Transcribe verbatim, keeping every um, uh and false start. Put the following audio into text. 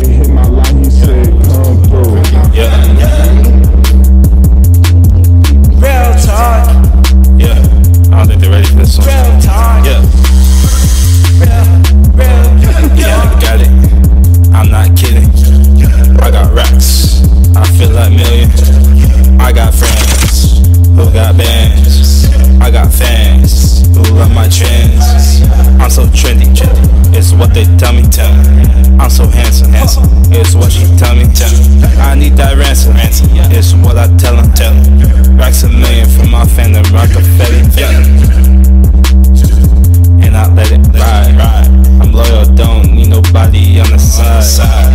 hit my line, he said, come through. Yeah. Real talk. Yeah. I don't think they're ready for this song. Real talk. Yeah. Real, real. Yeah, I got it. I'm not kidding. I got racks. I feel like millions. I got friends who got bands. I got fans who love my trends. I'm so trendy, trendy. It's what they tell me, tell me. I'm so handsome, handsome. It's what she tell me, tell me. I need that ransom, ransom. It's what I tell them, tell them. Racks a million from my fandom, Rockefeller, yeah. And I let it ride, ride. I'm loyal, don't need nobody on the side.